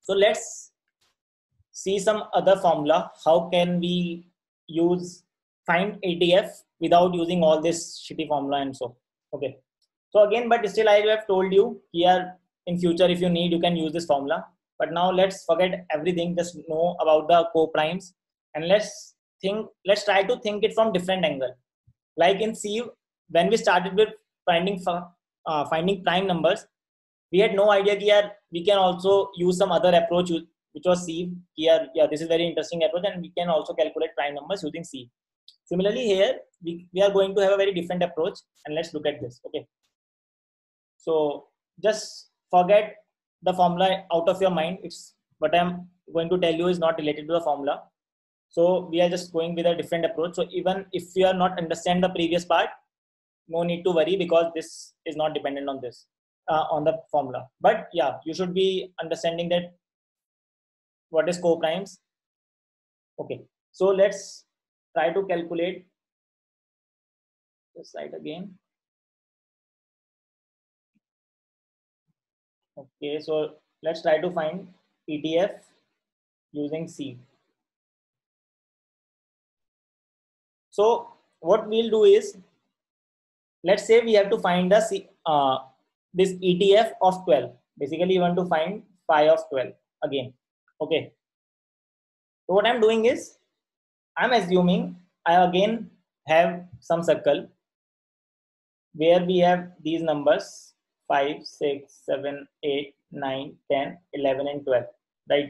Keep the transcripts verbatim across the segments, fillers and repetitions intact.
So let's see some other formula. How can we use find A T F without using all this shitty formula and so. Okay. So again, but still I have told you here in future, if you need, you can use this formula. But now let's forget everything. Just know about the co-primes and let's think, let's try to think it from different angle. Like in C, when we started with finding uh, finding prime numbers, we had no idea here we can also use some other approach which was C. Here, yeah, this is very interesting approach, and we can also calculate prime numbers using C. Similarly, here we, we are going to have a very different approach, and let's look at this. Okay. So just forget the formula out of your mind. It's what I'm going to tell you is not related to the formula. So we are just going with a different approach. So even if you are not understand the previous part, no need to worry because this is not dependent on this, uh, on the formula. But yeah, you should be understanding that what is co-primes. Okay. So let's try to calculate this slide again. Okay, so let's try to find E T F using C. So what we'll do is, let's say we have to find the C, uh, this E T F of twelve. Basically, you want to find phi of twelve again. Okay. So what I'm doing is, I'm assuming I again have some circle where we have these numbers five, six, seven, eight, nine, ten, eleven, and twelve, right?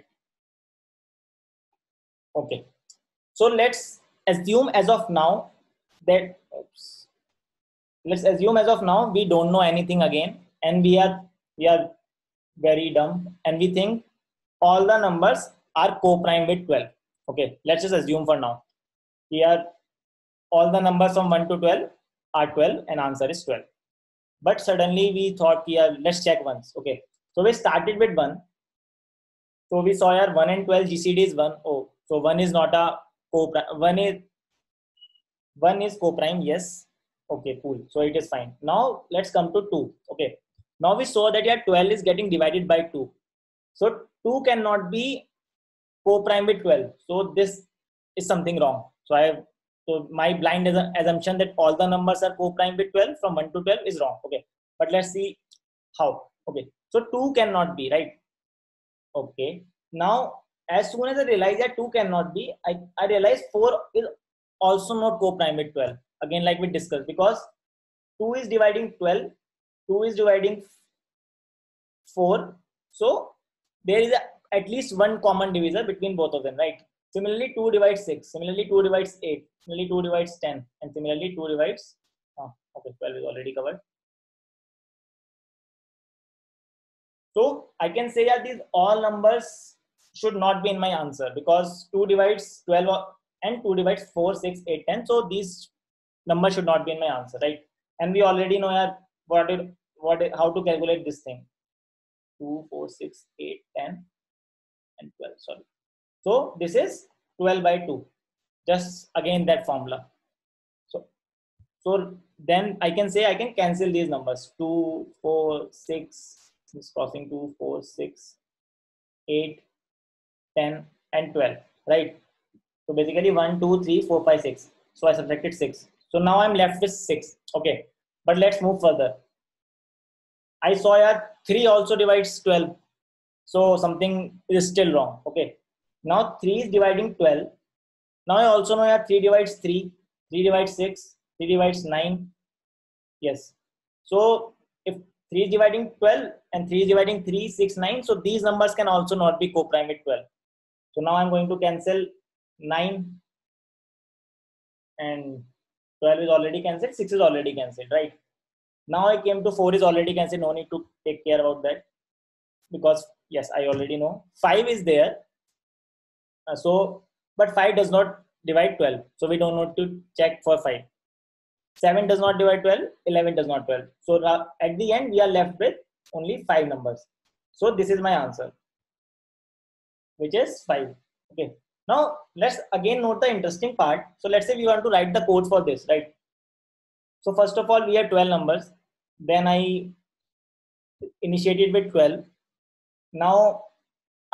Okay. So let's assume as of now that, oops, let's assume as of now we don't know anything again, and we are we are very dumb, and we think all the numbers are co-prime with twelve. Okay, let's just assume for now. Here all the numbers from one to twelve are twelve, and answer is twelve. But suddenly we thought, yeah, let's check once. Okay, so we started with one. So we saw here one and twelve G C D is one. Oh, so one is not a co-prime. One is one is co-prime. Yes. Okay, cool. So it is fine. Now let's come to two. Okay. Now we saw that here twelve is getting divided by two. So two cannot be co-prime with twelve. So this is something wrong. So I have, so my blind assumption that all the numbers are co-prime with twelve from one to twelve is wrong. Okay. But let's see how. Okay. So two cannot be, right? Okay. Now, as soon as I realize that two cannot be, I, I realize four is also not co-prime with twelve. Again, like we discussed, because two is dividing twelve, two is dividing four. So there is a, at least one common divisor between both of them, right? Similarly, two divides six. Similarly, two divides eight. Similarly, two divides ten. And similarly, two divides, oh, okay, twelve is already covered. So I can say that these all numbers should not be in my answer, because two divides twelve and two divides four, six, eight, ten. So these numbers should not be in my answer, right? And we already know yeah, what it, what it, how to calculate this thing. two, four, six, eight, ten, and twelve. Sorry. So this is twelve by two. Just again that formula. So, so then I can say I can cancel these numbers. two, four, six. Is crossing two, four, six, eight, ten, and twelve, right? So basically one, two, three, four, five, six. So I subtracted six. So now I'm left with six. Okay, but let's move further. I saw that three also divides twelve. So something is still wrong. Okay, now three is dividing twelve. Now I also know that three divides three, three divides six, three divides nine. Yes. So if three is dividing twelve and three is dividing three, six, nine. So these numbers can also not be co-prime with twelve. So now I'm going to cancel nine, and twelve is already cancelled, six is already cancelled, right? Now I came to four is already cancelled, no need to take care about that, because yes, I already know. five is there. Uh, so, but five does not divide twelve. So we don't need to check for five. seven does not divide twelve, eleven does not twelve. So uh, at the end, we are left with only five numbers. So this is my answer, which is five. Okay. Now let's again note the interesting part. So let's say we want to write the code for this, right? So first of all, we have twelve numbers. Then I initiated with twelve. Now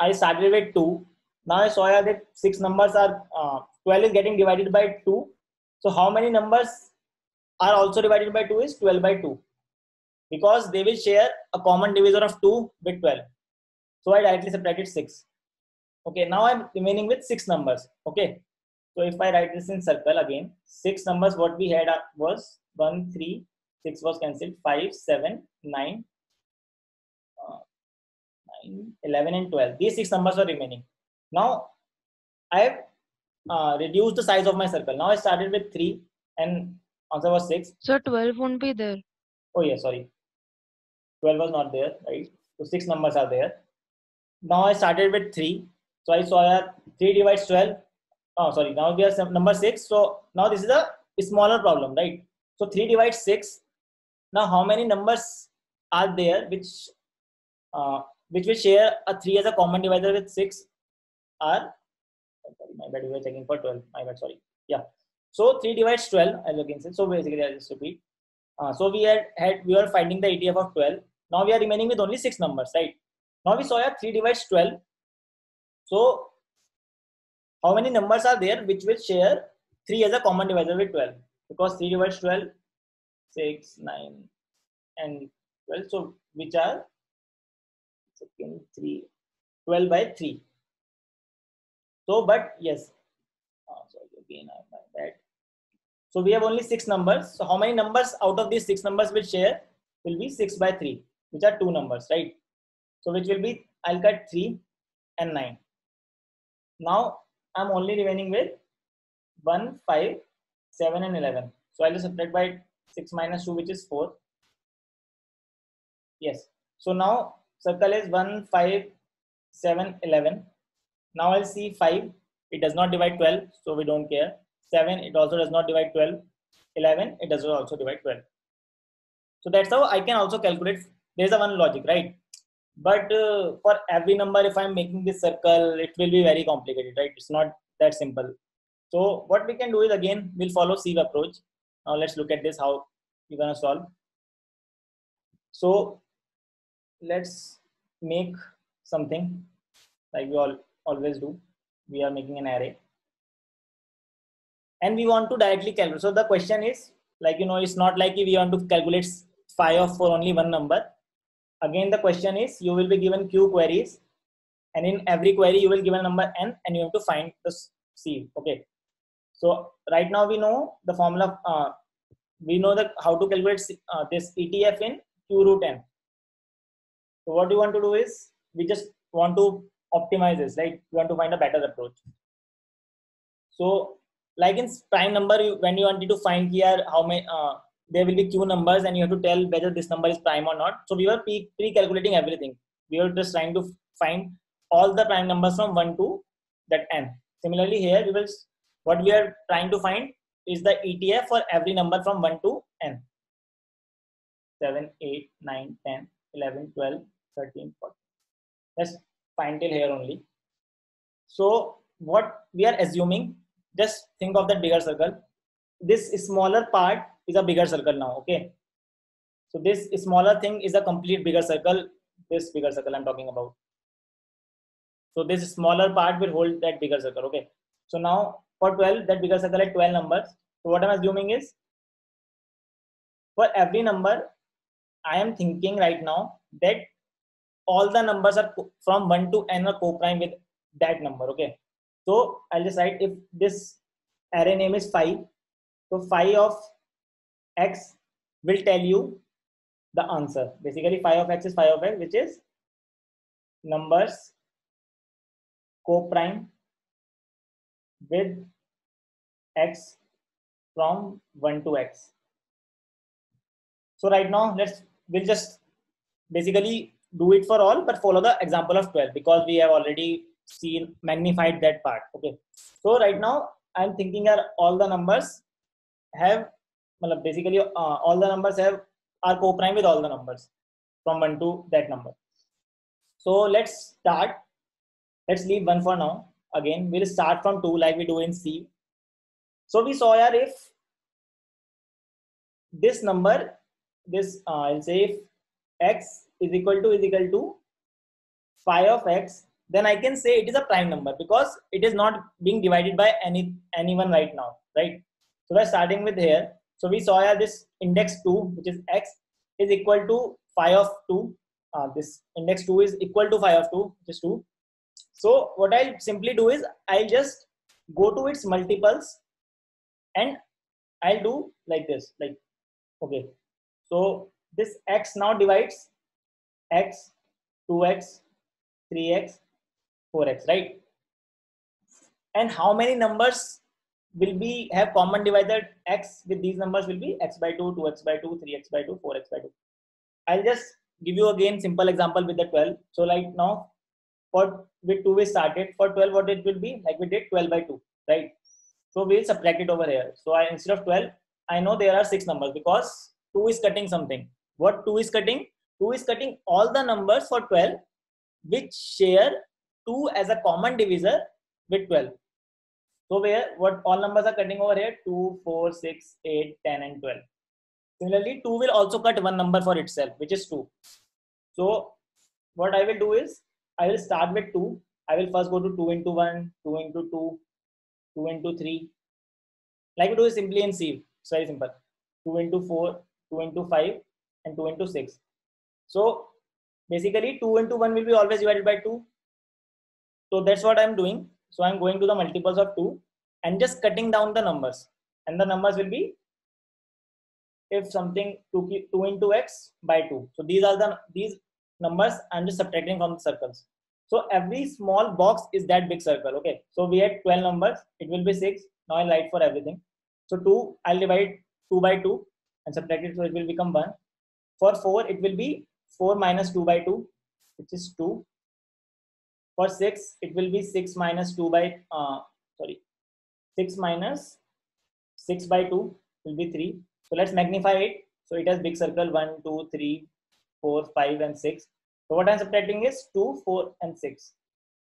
I started with two. Now I saw that six numbers are uh, twelve is getting divided by two. So how many numbers are also divided by two is twelve by two, because they will share a common divisor of two with twelve. So I directly subtracted six. Okay, now I'm remaining with six numbers. Okay, so if I write this in circle again, six numbers what we had was one, three, six was cancelled, five, seven, nine, uh, nine, eleven, and twelve. These six numbers are remaining. Now I have uh, reduced the size of my circle. Now I started with three and answer was six. So twelve won't be there. Oh yeah, sorry. twelve was not there, right? So six numbers are there. Now I started with three. So I saw that three divides twelve. Oh, sorry. Now we are number six. So now this is a smaller problem, right? So three divides six. Now how many numbers are there which uh, which will share a three as a common divisor with six? Are, sorry, my bad, we were checking for twelve. My bad, sorry. Yeah. So three divides twelve, as you can see. So basically, I'll just repeat. Uh, so we had, had we were finding the A T F of twelve. Now we are remaining with only six numbers, right? Now we saw yeah, three divides twelve. So how many numbers are there which will share three as a common divisor with twelve? Because three divides twelve, six, nine, and twelve. So which are second, three, twelve by three. So, but yes, oh, sorry, again, I find that. So we have only six numbers. So how many numbers out of these six numbers will share will be six by three, which are two numbers, right? So which will be, I'll cut three and nine. Now I'm only remaining with one, five, seven, and eleven. So I'll just subtract by six minus two, which is four. Yes. So now circle is one, five, seven, eleven. Now I'll see five. It does not divide twelve, so we don't care. seven, it also does not divide twelve. eleven, it does not also divide twelve. So that's how I can also calculate. There's a one logic, right? But uh, for every number, if I'm making this circle, it will be very complicated, right? It's not that simple. So what we can do is, again, we'll follow sieve approach. Now let's look at this, how we're gonna solve. So let's make something like we all always do. We are making an array. And we want to directly calculate. So the question is, like, you know, it's not like we want to calculate phi of for only one number. Again, the question is, you will be given q queries, and in every query you will give a number n, and you have to find the sieve. Okay. So right now we know the formula. Uh, we know that how to calculate uh, this E T F in q root n. So what we want to do is, we just want to optimize this, right? We want to find a better approach. So like in prime number, you, when you wanted to find here how many, uh, there will be q numbers, and you have to tell whether this number is prime or not. So we were pre-calculating everything. We were just trying to find all the prime numbers from one to that n. Similarly here, we will, what we are trying to find is the E T F for every number from one to n. seven, eight, nine, ten, eleven, twelve, thirteen, fourteen. Let's find till here only. So what we are assuming, just think of that bigger circle. This smaller part is a bigger circle now, okay? So this smaller thing is a complete bigger circle, this bigger circle I'm talking about. So this smaller part will hold that bigger circle, okay? So now for twelve, that bigger circle had twelve numbers. So what I'm assuming is, for every number, I am thinking right now that all the numbers are from one to n are co-prime with that number, okay? So I'll just write, if this array name is phi, so phi of x will tell you the answer. Basically, phi of x is phi of x, which is numbers co-prime with x from one to x. So right now, let's we'll just basically do it for all, but follow the example of twelve, because we have already seen magnified that part. Okay. So right now, I'm thinking that all the numbers have, basically uh, all the numbers have are co-prime with all the numbers from one to that number. So let's start. Let's leave one for now. Again, we'll start from two like we do in C. So we saw here, if this number, this uh, I'll say if x is equal to is equal to phi of x, then I can say it is a prime number because it is not being divided by any anyone right now, right? So we're starting with here. So we saw here this index two, which is x, is equal to phi of two. Uh, this index two is equal to phi of two, which is two. So what I'll simply do is I'll just go to its multiples and I'll do like this, like, okay. So this x now divides x, two x, three x, four x, right? And how many numbers will be have common divisor x with these numbers will be x by two, two x by two, three x by two, four x by two. I'll just give you again simple example with the twelve. So like now for with two we started, for twelve what it will be, like we did twelve by two, right? So we'll subtract it over here. So I, instead of twelve, I know there are six numbers because two is cutting something. What two is cutting? two is cutting all the numbers for twelve which share two as a common divisor with twelve. So where what all numbers are cutting over here? two, four, six, eight, ten and twelve. Similarly, two will also cut one number for itself, which is two. So what I will do is I will start with two. I will first go to two into one, two into two, two into three. Like we do is simply in sieve. It's very simple. two into four, two into five and two into six. So basically two into one will be always divided by two. So that's what I'm doing. So I'm going to the multiples of two and just cutting down the numbers, and the numbers will be, if something two, two into x by two. So these are the these numbers I'm just subtracting from the circles. So every small box is that big circle. Okay. So we had twelve numbers. It will be six. Now I'll write for everything. So two, I'll divide two by two and subtract it. So it will become one. For four, it will be four minus two by two, which is two. For six, it will be six minus two by, uh, sorry, six minus six by two will be three. So let's magnify it. So it has big circle one, two, three, four, five and six. So what I'm subtracting is two, four and six.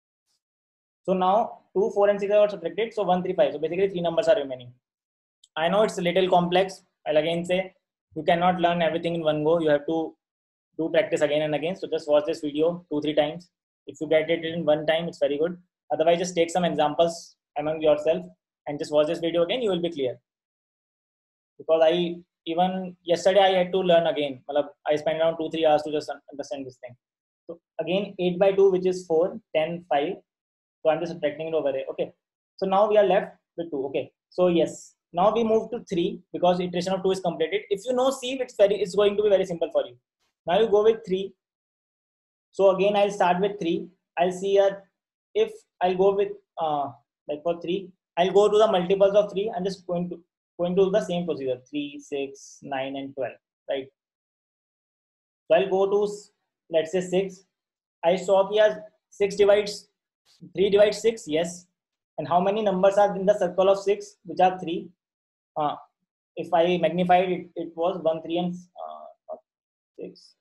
So now two, four and six are subtracted. So one, three, five. So basically three numbers are remaining. I know it's a little complex. I'll again say you cannot learn everything in one go. You have to do practice again and again. So just watch this video two, three times. If you get it in one time, it's very good. Otherwise, just take some examples among yourself and just watch this video again. You will be clear. Because I even yesterday I had to learn again. I spent around two, three hours to just understand this thing. So again, eight by two, which is four, ten, five. So I'm just subtracting it over here. Okay. So now we are left with two. Okay. So yes. Now we move to three because iteration of two is completed. If you know sieve, it's very it's going to be very simple for you. Now you go with three. So again, I'll start with three. I'll see here if I'll go with uh, like for three, I'll go to the multiples of three. I'm just going to going to do the same procedure: three, six, nine, and twelve. Right. So I'll go to, let's say, six. I saw here six divides three divides six. Yes. And how many numbers are in the circle of six, which are three? Uh, if I magnified it, it was one, three, and uh, six.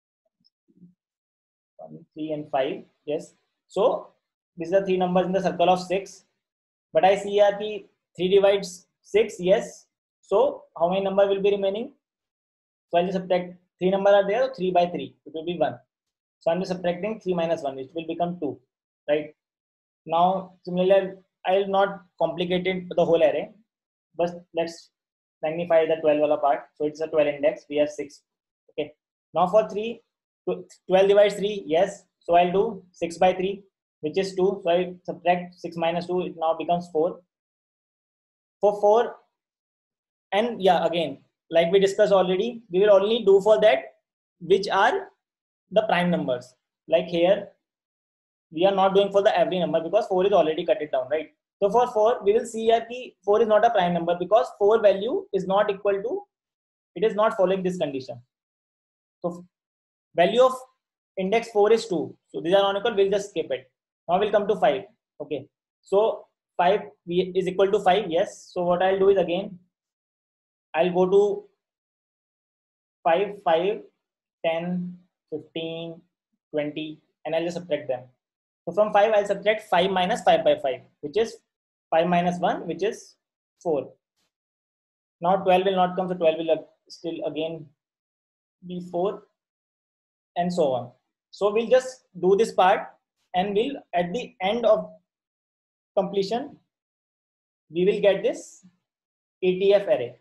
one, three and five. Yes. So these are three numbers in the circle of six. But I see here the three divides six. Yes. So how many numbers will be remaining? So I'll just subtract three numbers are there. three by three. It will be one. So I'm just subtracting three minus one, which will become two. Right. Now similarly, I'll not complicate it the whole array. But let's magnify the twelve part. So it's a twelve index. We have six. Okay. Now for three. twelve divides three, yes. So I'll do six by three, which is two. So I subtract six minus two, it now becomes four. For four, and yeah, again, like we discussed already, we will only do for that which are the prime numbers. Like here, we are not doing for the every number because four is already cut it down, right? So for four, we will see here that four is not a prime number because four value is not equal to, it is not following this condition. So value of index four is two. So these are not equal, we'll just skip it. Now we'll come to five. Okay. So five is equal to five. Yes. So what I'll do is again, I'll go to five, five, ten, fifteen, twenty, and I'll just subtract them. So from five, I'll subtract five minus five by five, which is five minus one, which is four. Now twelve will not come, so twelve will still again be four. And so on. So we'll just do this part and we'll at the end of completion we will get this E T F array.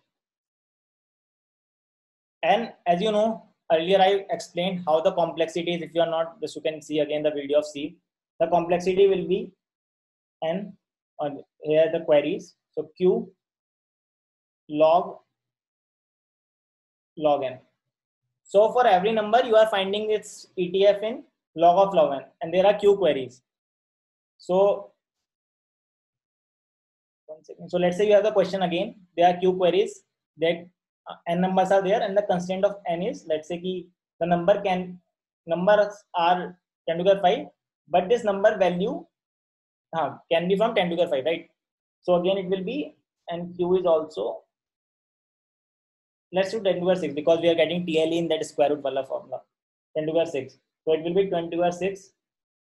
And as you know, earlier I explained how the complexity is. If you are not, just you can see again the video of C. The complexity will be n, on here the queries. So Q log log n. So for every number you are finding its E T F in log of log n, and there are Q queries. So one second. So let's say you have the question again. There are Q queries that uh, n numbers are there, and the constraint of n is, let's say ki the number can numbers are ten to the power five, but this number value uh, can be from ten to the power five, right? So again it will be, and Q is also, let's do ten to the power six because we are getting T L E in that square root wala formula. ten to the power six. So it will be twenty to the power six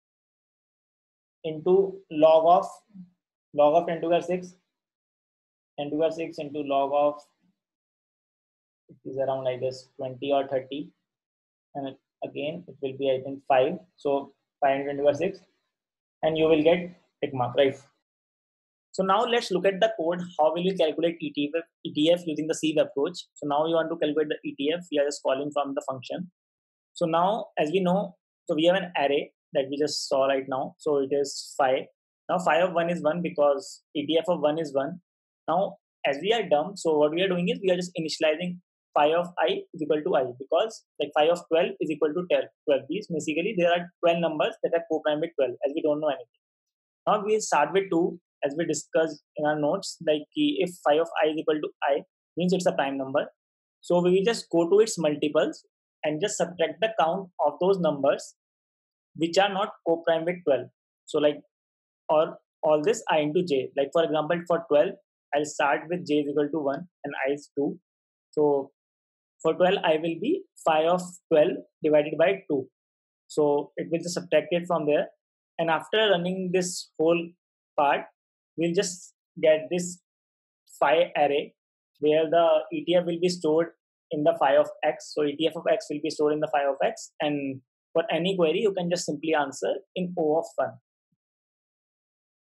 into log of log of ten to the power six. ten to the power six into log of, it is around I guess twenty or thirty, and again it will be I think five. So five into ten to the power six, and you will get tick mark, right? So now let's look at the code. How will you calculate E T F, E T F using the sieve approach? So now you want to calculate the E T F. We are just calling from the function. So now, as we know, so we have an array that we just saw right now. So it is five. Now phi of one is one because E T F of one is one. Now as we are dumb, so what we are doing is we are just initializing phi of I is equal to I, because like phi of twelve is equal to twelve. These basically there are twelve numbers that are co-prime with twelve, as we don't know anything. Now we start with two, as we discussed in our notes, like if phi of I is equal to I, means it's a prime number. So we will just go to its multiples and just subtract the count of those numbers which are not co-prime with twelve. So like, or all this I into j. Like for example, for twelve, I'll start with j is equal to one and I is two. So for twelve, I will be phi of twelve divided by two. So it will just subtract it from there. And after running this whole part, we'll just get this phi array where the E T F will be stored in the phi of x. So E T F of x will be stored in the phi of x. And for any query, you can just simply answer in O of one.